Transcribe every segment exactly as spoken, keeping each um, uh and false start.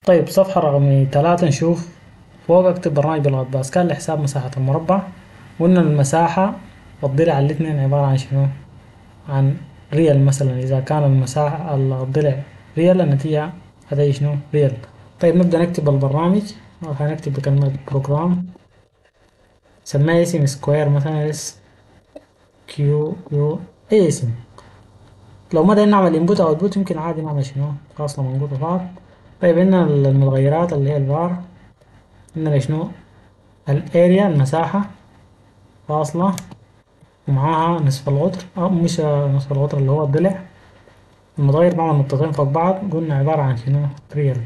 طيب صفحة رقم ثلاثة نشوف فوق اكتب برنامج بلغة باسكال لحساب مساحة المربع. قلنا المساحة والضلع على الاثنين عبارة عن شنو؟ عن ريال. مثلا إذا كان المساحة الضلع ريال النتيجة هذا شنو؟ ريال. طيب نبدأ نكتب البرنامج. هنكتب بكلمة بروجرام سميه اسم سكوير مثلا اس كيو يو أي اسم. لو ما داير نعمل انبوت او اوتبوت يمكن عادي نعمل شنو؟ فاصلة منقوطة فقط. طيب عندنا المتغيرات اللي هي البار. عندنا شنو؟ الاريا المساحة فاصلة ومعاها نصف القطر أو مش نصف القطر اللي هو الضلع. المتغير بعمل نقطتين فوق بعض قلنا عبارة عن شنو؟ ريال.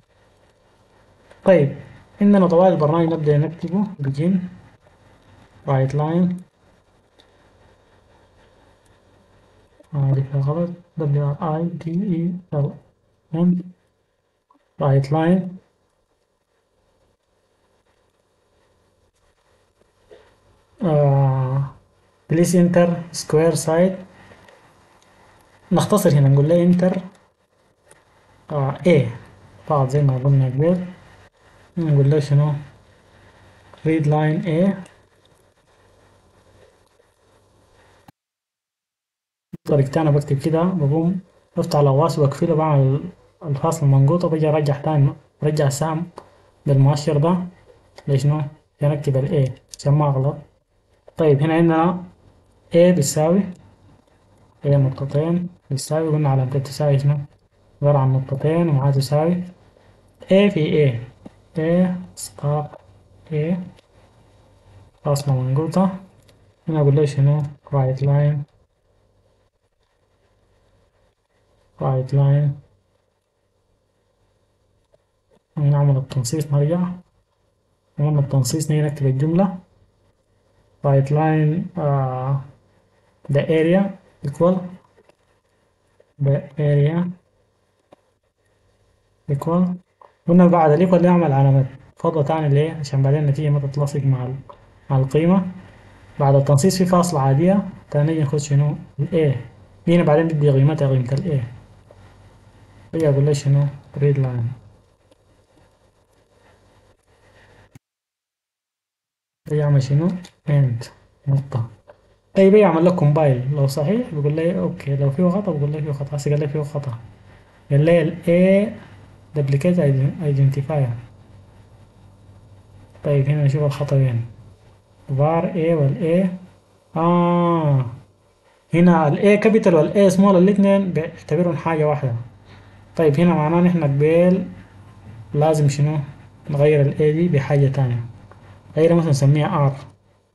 طيب عندنا طوال البرنامج نبدأ نكتبه begin رايت لاين. هذه فيها غلط دبليو ار اي تي اي ال ام رايت لاين. بليز انتر سكوير سايد. نختصر هنا نقول له انتر آه A فقط زي ما قلنا قبل. نقول له شنو؟ read line A. طريقتي أنا بكتب كده بقوم بفتح الأقواس وبقفله بعمل الفاصل المنقوطة وبجي أرجع تاني برجع السهم بالمؤشر ده لشنو؟ عشان أكتب ال A عشان ما أغلط. طيب هنا عندنا A بيساوي A نقطتين بيساوي قلنا علامة تساوي شنو؟ عبارة عن نقطتين ومعاها تساوي A في A A ستار A فاصلة منقوطة. هنا أقول له شنو؟ رايت لاين رايت لاين. نعمل التنصيص نرجع نعمل التنصيص نيجي نكتب الجملة رايت لاين the area equal the area equal. قلنا بعد الإيكوال نعمل علامة فضة تاني ليه؟ عشان بعدين النتيجة ما تتلصق مع ال- مع القيمة. بعد التنصيص في فاصلة عادية تاني نيجي نخش شنو؟ ال A. هنا بعدين بدي قيمتها قيمة ال A. بيجي أقول له شنو؟ read line. بيجي أعمل شنو؟ end نقطة. طيب يعمل لك كومبايل لو صحيح بيقول لي اوكي، لو فيه خطأ بقول لي فيه خطأ. هسه قال لي فيه خطأ قال لي ال A duplicate identifier. طيب هنا نشوف الخطأ وين. var A وال A آه هنا ال A capital وال A small الاتنين بيعتبرون حاجة واحدة. طيب هنا معناه نحن قبل لازم شنو؟ نغير ال A دي بحاجة تانية. غير مثلا نسميها R.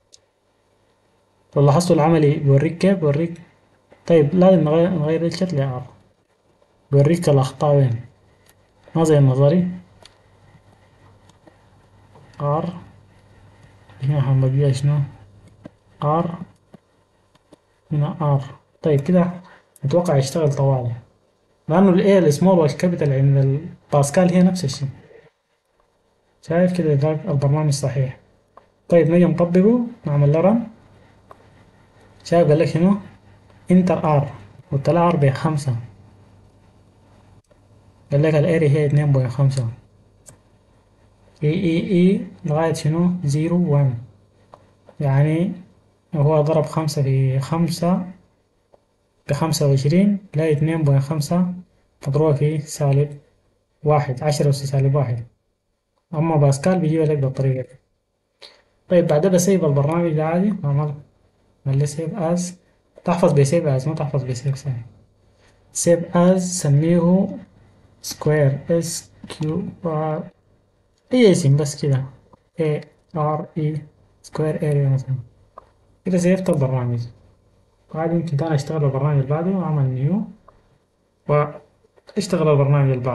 لو لاحظتوا العملي بيوريك كيف بيوريك. طيب لازم نغير نغير الشكل ل R بيوريك الأخطاء وين ما زي النظري. R هنا هنبقيها شنو؟ R هنا R. طيب كده أتوقع يشتغل طوالي لأنه ال A السمول والكابيتال عند الباسكال هي نفس الشيء. شايف كده ده البرنامج صحيح. طيب نجي نطبقه نعمل له رن. شايف قال لك شنو؟ انتر R وطلع R بخمسة. قال لك الاري هي اتنين بوينت خمسة اي اي اي لغاية شنو؟ زيرو وان. يعني هو ضرب خمسة في خمسة بخمسة وعشرين تلاقي اتنين بوينت خمسة مضروبة في سالب واحد عشرة أس سالب واحد. أما باسكال بيجيبها لك بالطريقة دي. طيب بعدها بسيب البرنامج ده عادي أعمل ملي سيف أز. تحفظ بسيف أز ما تحفظ بسيف ثاني. سيف أز سميه سكوير اس كيو ار أي اسم بس كده اي ار اي سكوير اريا مثلا. كده سيفت البرنامج. عادي يمكن تاني اشتغل البرنامج اللي بعده واعمل نيو واشتغل البرنامج اللي بعده.